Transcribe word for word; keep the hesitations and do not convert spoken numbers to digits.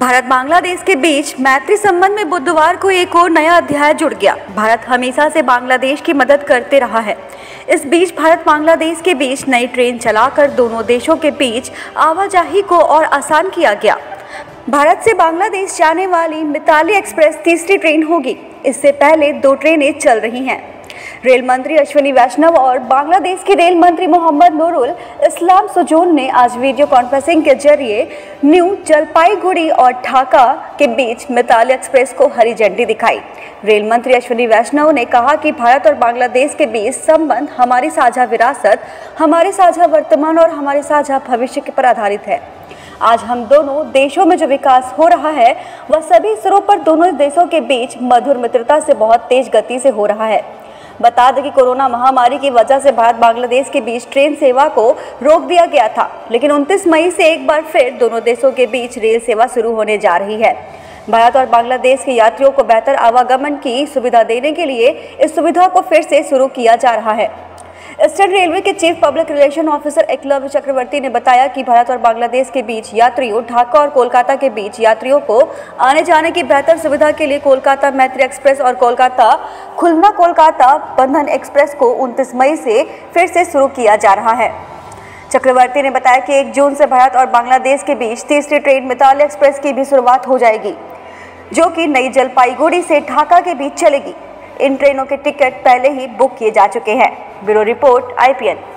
भारत बांग्लादेश के बीच मैत्री संबंध में बुधवार को एक और नया अध्याय जुड़ गया। भारत हमेशा से बांग्लादेश की मदद करते रहा है। इस बीच भारत बांग्लादेश के बीच नई ट्रेन चलाकर दोनों देशों के बीच आवाजाही को और आसान किया गया। भारत से बांग्लादेश जाने वाली मिताली एक्सप्रेस तीसरी ट्रेन होगी। इससे पहले दो ट्रेनें चल रही हैं। रेल मंत्री अश्विनी वैष्णव और बांग्लादेश के रेल मंत्री मोहम्मद नूरुल इस्लाम सुजोन ने आज वीडियो कॉन्फ्रेंसिंग के जरिए न्यू जलपाईगुड़ी और ढाका के बीच मिताली एक्सप्रेस को हरी झंडी दिखाई। रेल मंत्री अश्विनी वैष्णव ने कहा कि भारत और बांग्लादेश के बीच संबंध हमारी साझा विरासत, हमारे साझा वर्तमान और हमारे साझा भविष्य पर आधारित है। आज हम दोनों देशों में जो विकास हो रहा है वह सभी स्तरों पर दोनों देशों के बीच मधुर मित्रता से बहुत तेज गति से हो रहा है। बता दें कि कोरोना महामारी की वजह से भारत बांग्लादेश के बीच ट्रेन सेवा को रोक दिया गया था, लेकिन उनतीस मई से एक बार फिर दोनों देशों के बीच रेल सेवा शुरू होने जा रही है। भारत और बांग्लादेश के यात्रियों को बेहतर आवागमन की सुविधा देने के लिए इस सुविधा को फिर से शुरू किया जा रहा है। ईस्टर्न रेलवे के chief public relation officer Eklavya Chakraborty ने बताया कि भारत और बांग्लादेश के बीच यात्रियों, ढाका और कोलकाता के बीच यात्रियों को आने जाने की बेहतर सुविधा के लिए कोलकाता मैत्री एक्सप्रेस और कोलकाता खुलना कोलकाता बंधन एक्सप्रेस को उनतीस मई से फिर से शुरू किया जा रहा है। चक्रवर्ती ने बताया कि एक जून से भारत और बांग्लादेश के बीच तीसरी ट्रेन मिताली एक्सप्रेस की भी शुरुआत हो जाएगी, जो कि नई जलपाईगुड़ी से ढाका के बीच चलेगी। इन ट्रेनों के टिकट पहले ही बुक किए जा चुके हैं। Bureau report I P N.